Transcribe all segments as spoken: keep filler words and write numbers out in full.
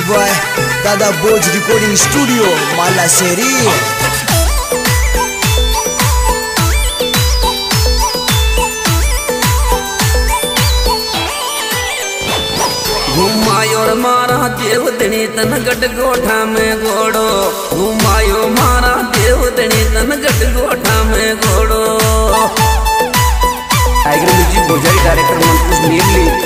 Music boy दादा बोझ recording studio माला शेरी। घुमायो मारा देवदनी तन गट गोठा में घोड़ो, घुमायो मारा देवदनी तन गट गोठा में घोड़ो। टाइगर म्यूजिक भोजारी डायरेक्टर मनकुश नीमली।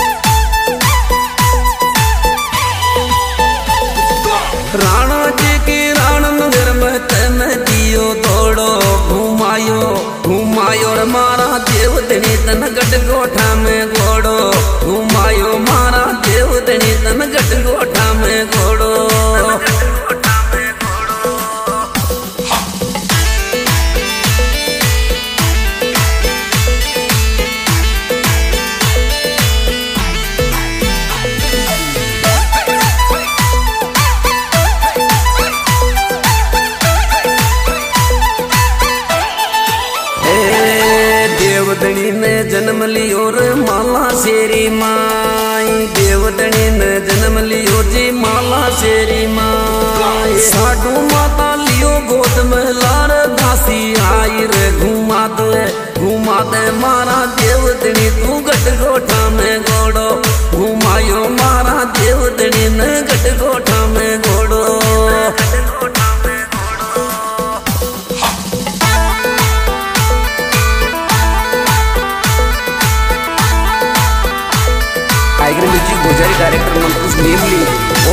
राणा जी की राण नगर में तन दियो तोड़ो, घुमायो घुमायो मारा देवदनी तन गट गोठा में घोड़ो, घुमायो मारा देवदनी तन गट गोठा में घोड़ो। देवदनी ने जन्म लियो रे माला शेरी माई, देवदनी ने जन्म लियो जी माला शेरी माई। साडू माता लियो गोद में लार दासी आई रे, घुमा दे घुमा दे मारा देवदनी तू गट गोठा में घोड़ो, घुमायो मारा देवदनी ने गट गोठा में घोड़ो। टाइगर म्यूजिक भोजारी डायरेक्टर मनकुश नीमली।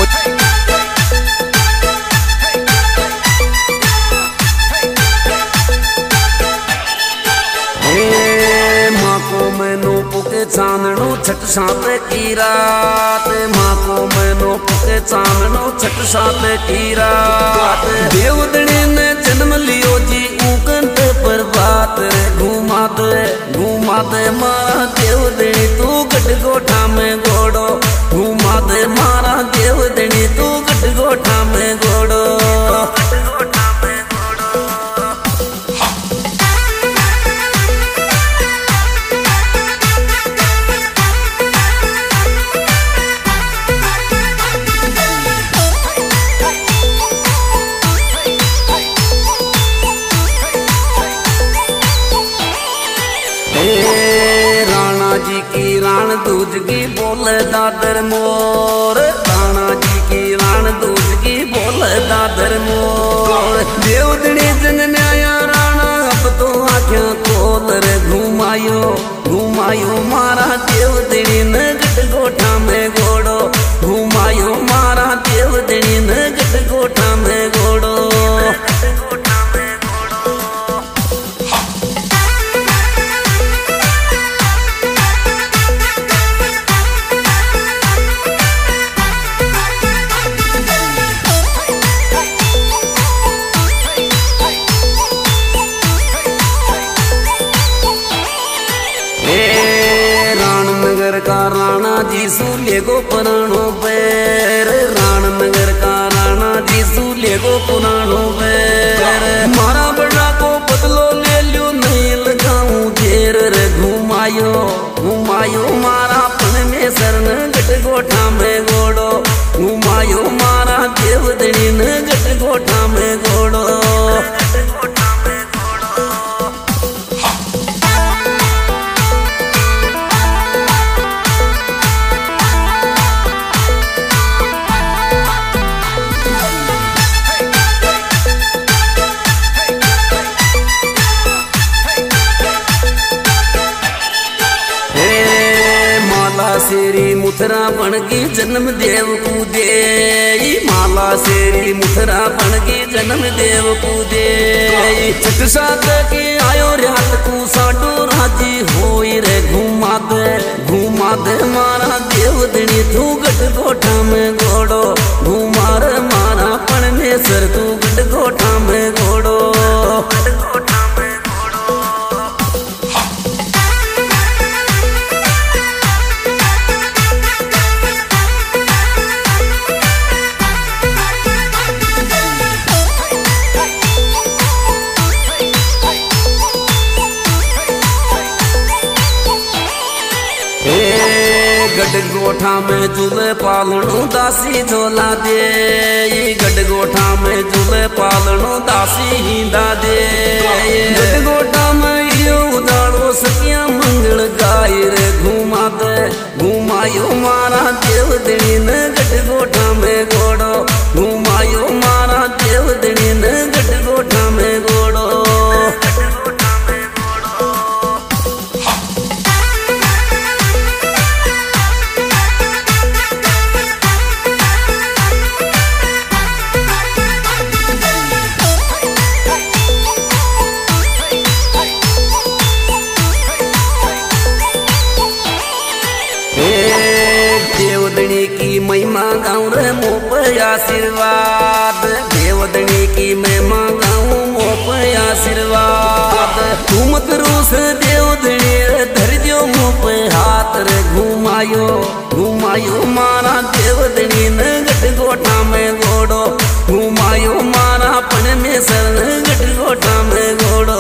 माँ को मैनो पुके चांदनो छठ सात की रात, माँ को मैनो पुके चांदनो छठ सात की रात। देवदनी ने जन्म लियो जी उकंठ पर बात रे, घुमा दे घुमा दे मारा देवदनी तू गट गोठा में घोड़ो, घुमा दे मारा देवदनी तू गट गोठा में घोड़ो। राणा जी की राण दूज की बोले दादर मोर, राणा जी की राण दूज की बोले दादर मोर। देवदनी जन न्याया राणा अब तो आँखें खोल रे, घुमायो घुमायो मारा देवदनी ने गट गोठा में घोड़ो, घुमायो मारा देवदनी ने गट गोठा में घोड़ो। का राणा जी सूले गो पुराणो पैर, राणनगर का राणा जी सूले गो पुराणो पैर। मारा बड़ा को बदलो ले लियो नहीं लगाऊं घेर रे, घुमायो घुमायो मारा पन में सरन गट गोठा में घोड़ो, घुमायो मारा देवदनी ने गट गोठा में घोड़ो। शेरी मुथरा बन गई जन्म देव को दे, माला शेरी मुथरा बन गई जन्म देव को दे। छठ सात के आयो रात को साडो राजी होई रे, घुमा दे घुमा दे मारा देवदनी तू गट गोठा में घोड़ो, घुमा रे मारा पण में सर तू गट गोठा में घोड़ो। गडगोठा में झूले पालणो दासी झोला दे, गडगोठा में झूले पालणो दासी हिंदा दे। गडगोठा में यो उदाड़ो सकिया मंगल गाय रे घुमा दे, घुमायो मारा देव दणी ने गडगोठा में घोड़ो, घुमायो मारा देव दणी ने गडगोठा में घोड़ो। देवदनी की महिमा गाँव रे मोप आशीर्वाद, देवदनी की महिमा गाँव मोप आशीर्वाद। घूमत रूस देवदनी धर दियो मोप हाथ रे, घुमायो घुमायो मारा देवदनी ने गडगोठा में घोड़ो, घुमायो मारा परमेश्वर ने गडगोठा में घोड़ो।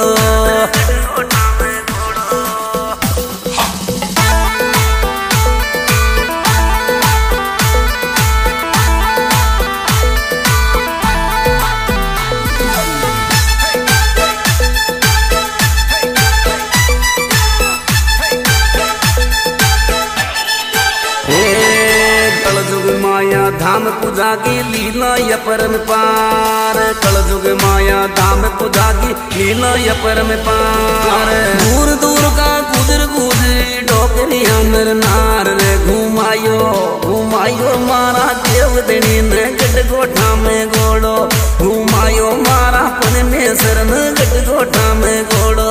माया धाम पूजा की लीला या परम पार, कलयुग माया धाम पूजा की लीला या परम पार। दूर दूर का गुजर गुजरी डोकरिया नर नार रे, घुमायो घुमायो मारा देवदनी ने गडगोठा में घोड़ो, घुमायो मारा परमेश्वर ने गडगोठा में घोड़ो।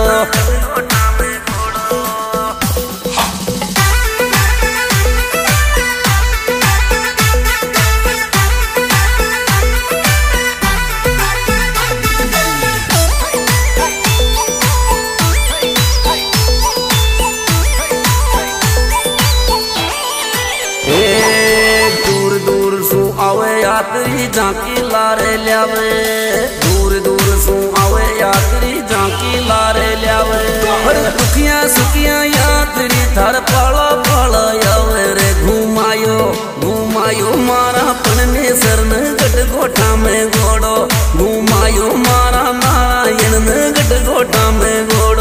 दूर दूर सु आवे यात्री झांकी लारे ल्यावे, दूर दूर सु आवे यात्री झांकी लारे ल्यावे। हर दुखिया सुखिया यात्री थर पाला पाला आवे रे, घुमायो घुमायो मारा परमेश्वर ने गडगोठा में घोड़ो, घुमायो मारा नारायण ने गडगोठा में घोड़ो।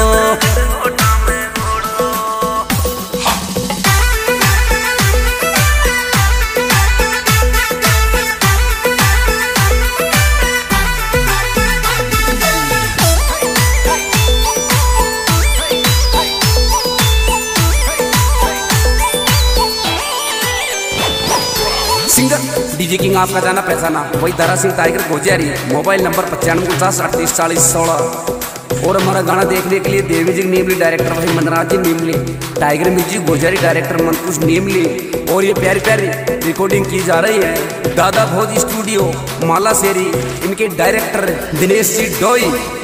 सिंगर डीजे किंग आपका जाना पहचाना वही दारा सिंह टाइगर गोजारी, मोबाइल नंबर पचानवे उनचास अड़तीस चालीस सोलह। और हमारा गाना देखने के लिए देवी जी नीमली डायरेक्टर भाई मनराज जी नीमली, टाइगर म्यूजिक गोजारी डायरेक्टर मनकुश नीमली। और ये प्यारी प्यारी रिकॉर्डिंग की जा रही है दादा भोज स्टूडियो माला शेरी, इनके डायरेक्टर दिनेश जी डोई।